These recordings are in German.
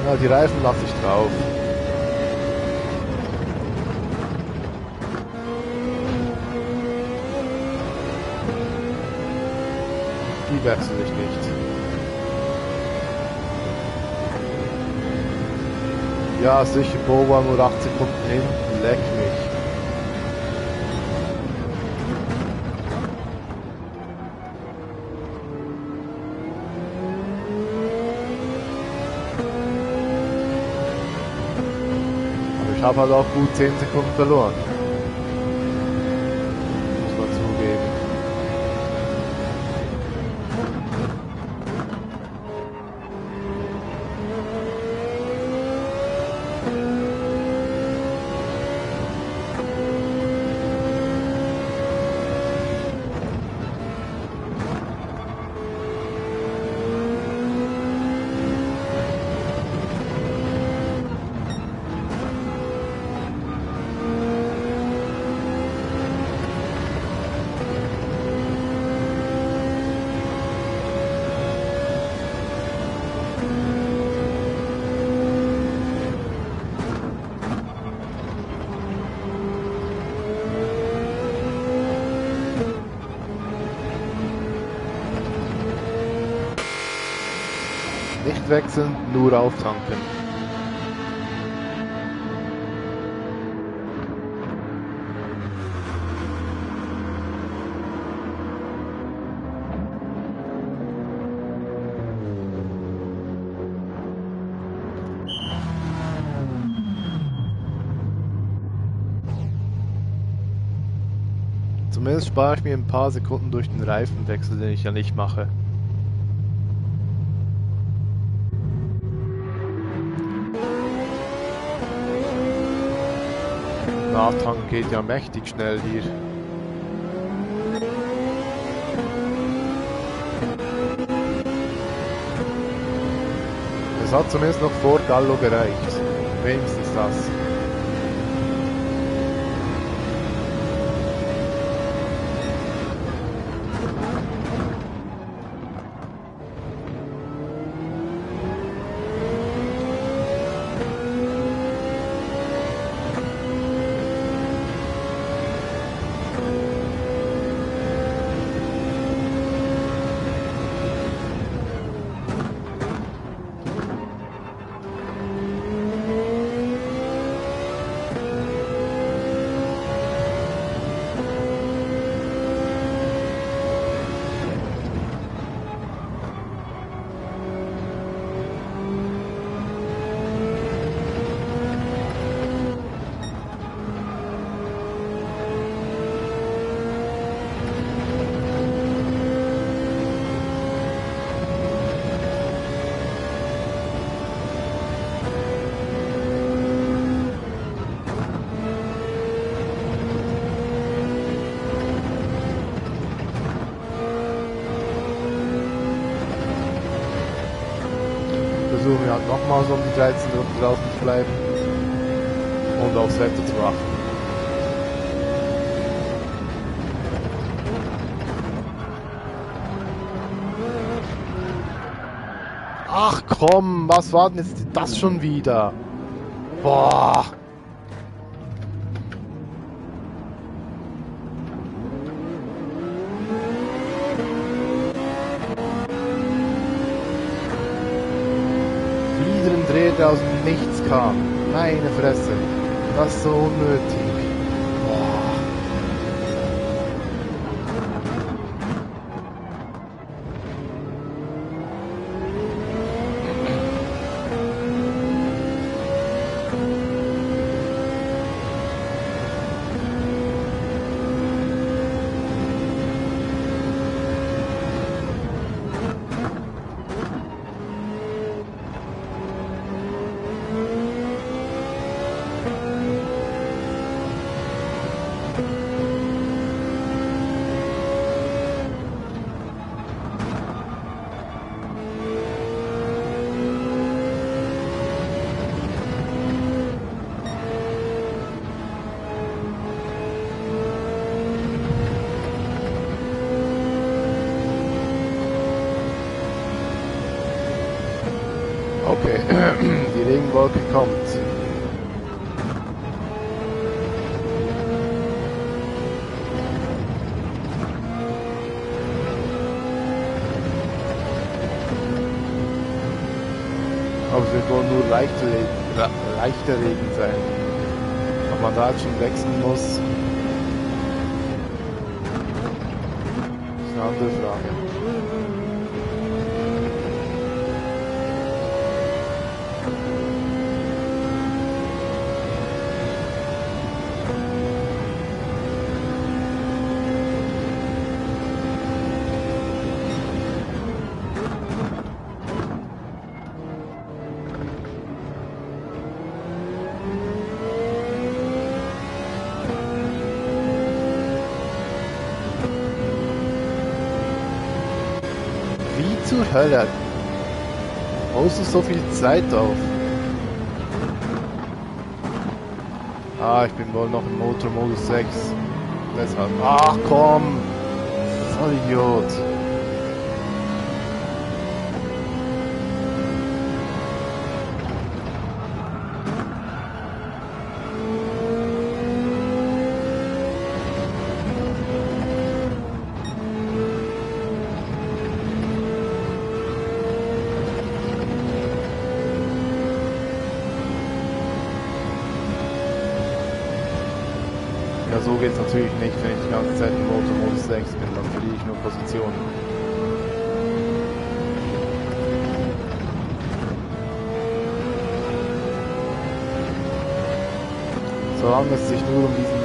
Ja, die Reifen lasse ich drauf. Die wechsle ich nicht. Ja, sicher, Boba nur 8 Sekunden hinten, leck mich. Aber ich habe halt auch gut 10 Sekunden verloren. Muss man zugeben. Nicht wechseln, nur auftanken. Zumindest spare ich mir ein paar Sekunden durch den Reifenwechsel, den ich ja nicht mache. Nachtanken geht ja mächtig schnell hier. Es hat zumindest noch vor Gallo gereicht. Wenigstens das. Versuchen wir halt nochmal so um die 13 Runden draußen zu bleiben und aufs Wetter zu achten. Ach komm, was war denn jetzt das schon wieder? Boah! Wieder ein Dreh, der aus dem Nichts kam. Meine Fresse. Das ist so unnötig. Boah. Okay, die Regenwolke kommt. Aber es wird wohl nur leichter Regen sein. Ob man da jetzt schon wechseln muss, ist eine andere Frage. Wie zur Hölle? Baust du so viel Zeit auf? Ah, ich bin wohl noch im Motormodus 6. Deshalb. Ach komm! Voll Idiot! Ja, so geht's natürlich nicht, wenn ich die ganze Zeit im Motormodus 6 bin, dann verliere ich nur Positionen. Solange es sich nur um diesen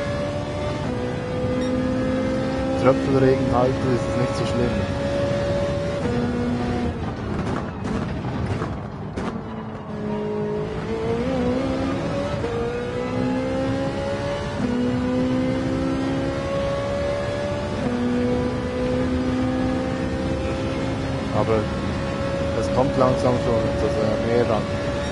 Tröpfelregen handelt, ist es nicht so schlimm. Aber es kommt langsam schon das Meer ran.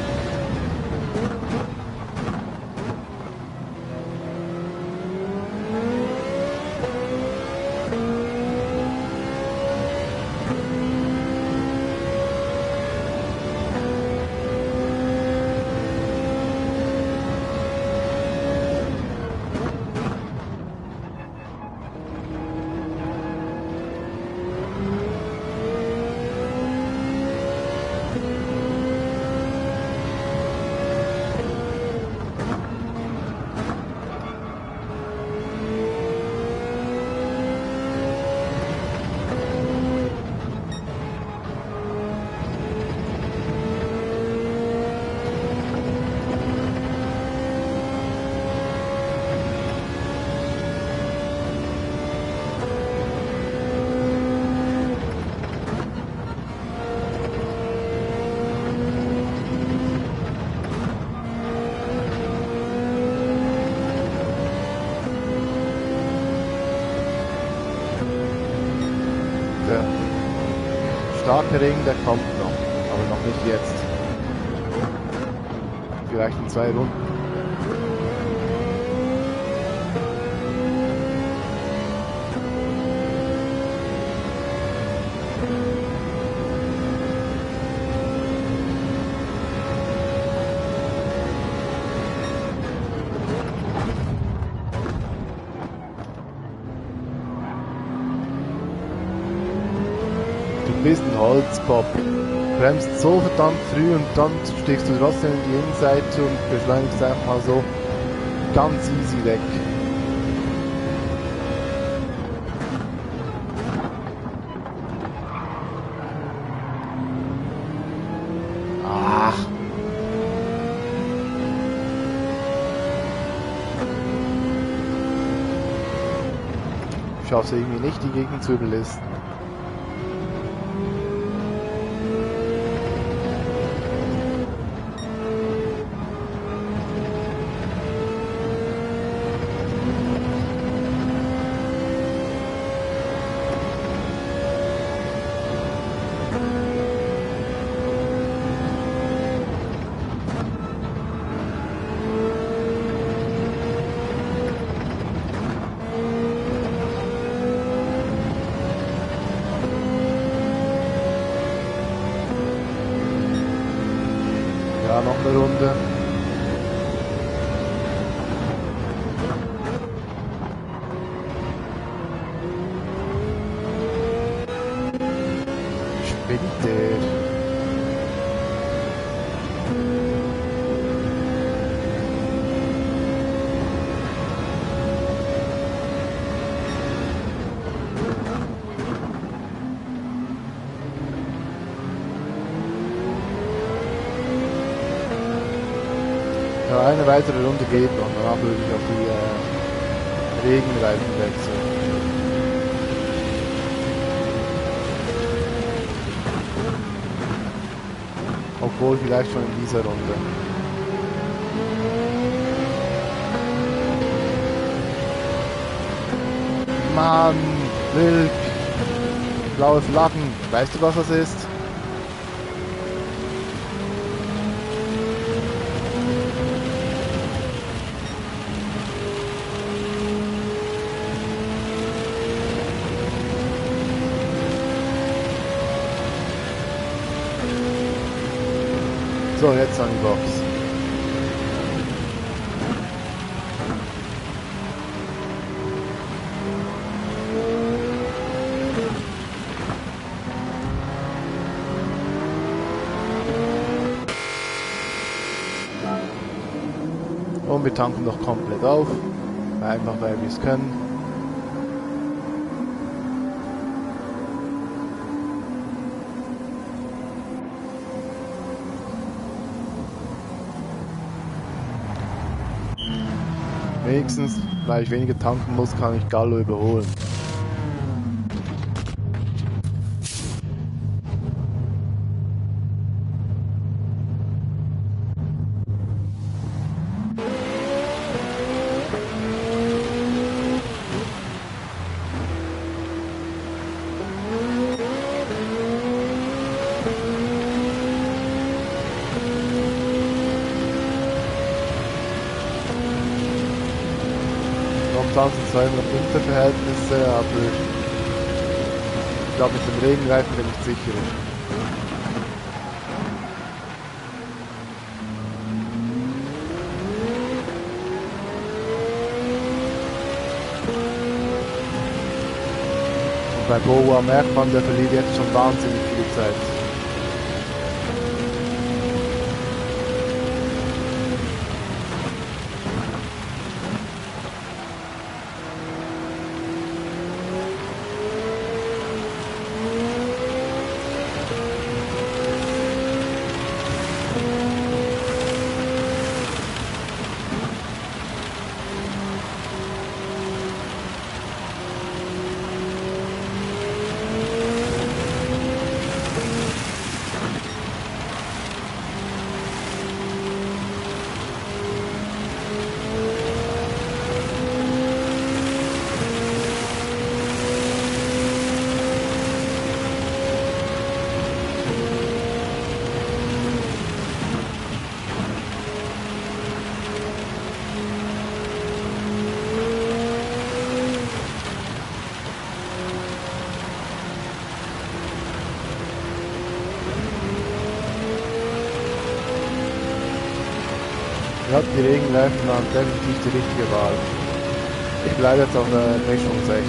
Der starke Regen, der kommt noch, aber noch nicht jetzt. Vielleicht in 2 Runden. Du bist ein Holzkopf. Bremst so verdammt früh und dann stichst du trotzdem in die Innenseite und beschleunigst einfach mal so ganz easy weg. Ach. Ich schaff's irgendwie nicht, die Gegend zu überlisten. fahren noch eine Runde. Spinnt der? Ja, eine weitere Runde geht noch, danach würde ich auf die Regenreifen wechseln. Obwohl vielleicht schon in dieser Runde. Mann, Wilk, blaue Flaggen, weißt du, was das ist? So, jetzt an die Box. Und wir tanken noch komplett auf. Einfach weil wir es können. Wenigstens, weil ich weniger tanken muss, kann ich Gallo überholen. Momentan sind zwar immer noch Unterverhältnisse, aber ich glaube mit dem Regenreifen bin ich sicher. Und bei Boa merkt man, der verliert jetzt schon wahnsinnig viel Zeit. Ja, die Regenreifen waren definitiv die richtige Wahl. Ich bleibe jetzt auf der Mischung 6.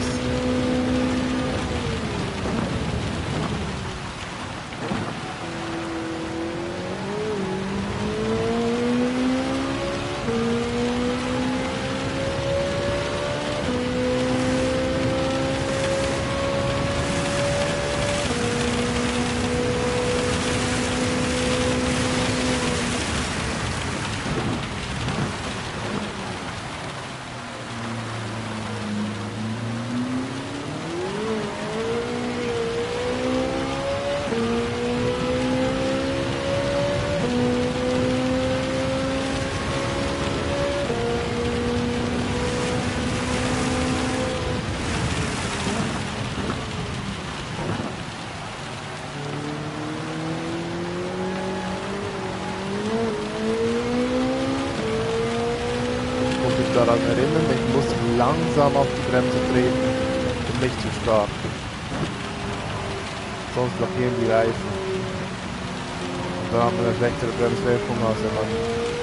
Daran erinnern, ich muss langsam auf die Bremse treten und nicht zu stark. Sonst blockieren die Reifen. Da haben wir eine schlechtere Bremswirkung, als wenn man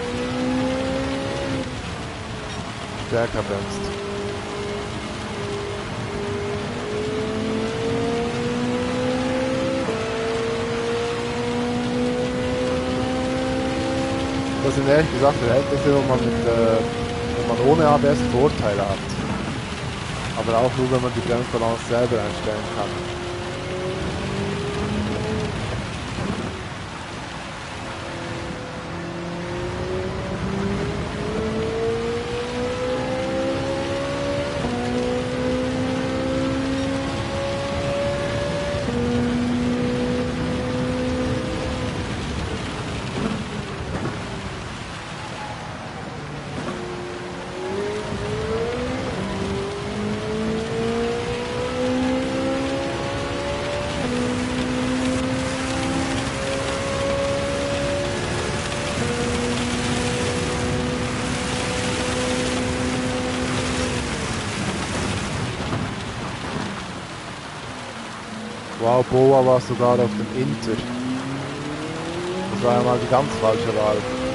stärker bremst. Das sind ehrlich gesagt Verhältnisse, wo man ohne ABS Vorteile hat. Aber auch nur, wenn man die Bremsbalance selber einstellen kann. Wow, Boa war sogar auf dem Inter. Das war ja mal die ganz falsche Wahl.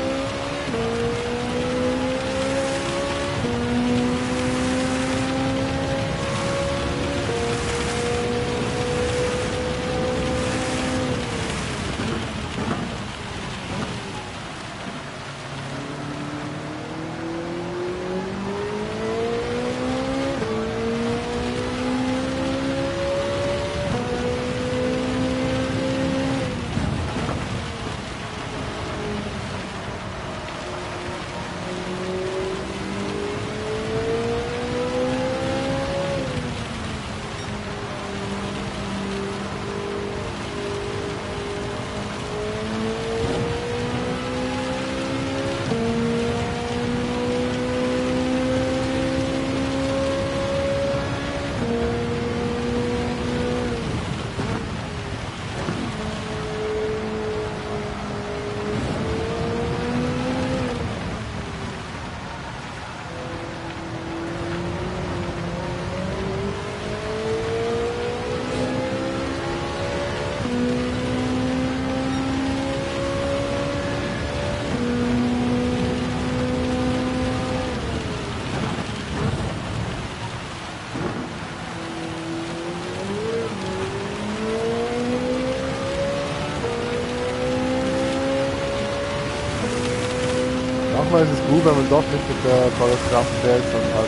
Manchmal ist es gut, wenn man doch nicht mit der vollen Kraft fährt, sondern halt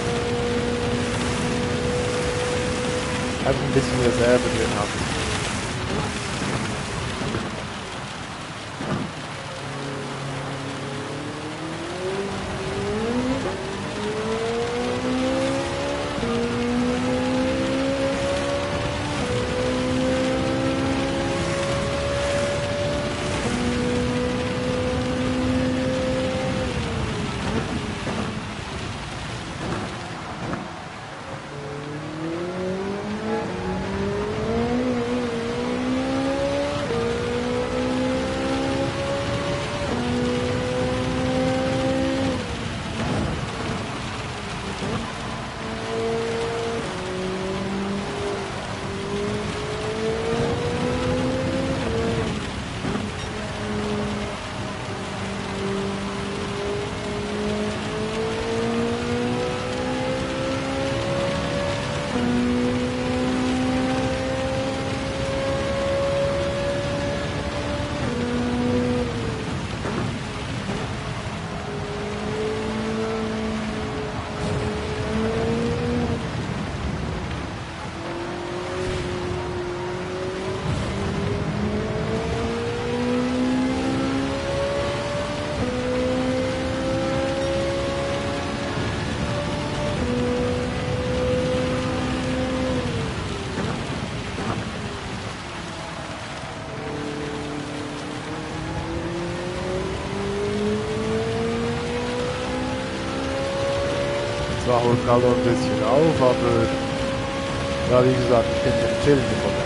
einfach ein bisschen Reserve drin hat. Zwar holt gerade ein bisschen auf, aber ja, wie gesagt, ich bin im Chillen im Moment.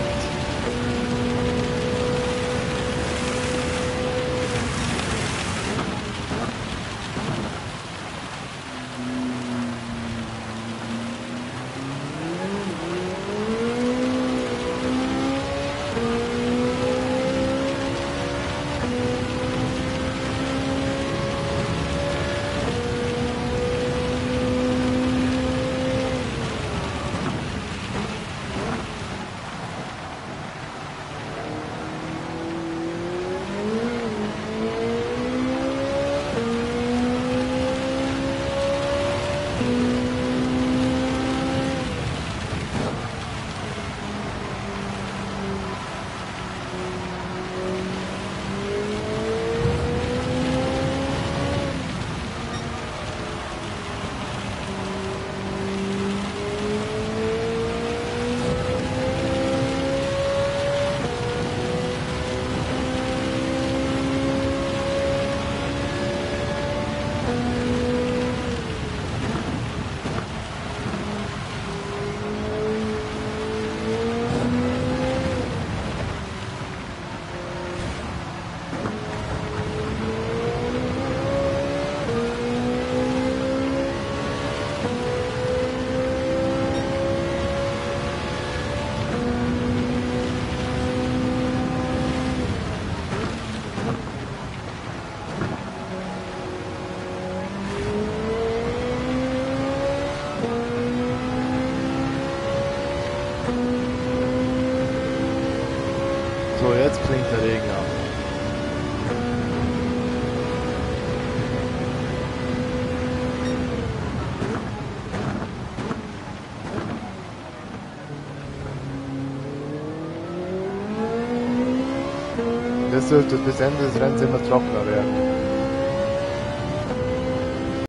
So, jetzt klingt der Regen ab. Das dürfte bis Ende des Rennens immer trockener werden.